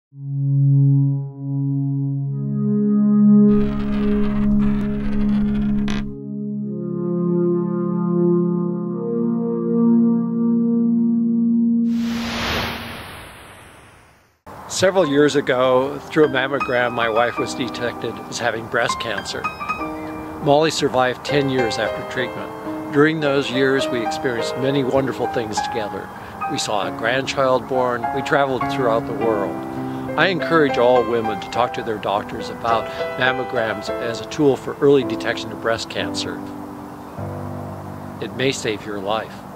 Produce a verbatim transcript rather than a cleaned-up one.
Several years ago, through a mammogram, my wife was detected as having breast cancer. Molly survived ten years after treatment. During those years, we experienced many wonderful things together. We saw a grandchild born. We traveled throughout the world. I encourage all women to talk to their doctors about mammograms as a tool for early detection of breast cancer. It may save your life.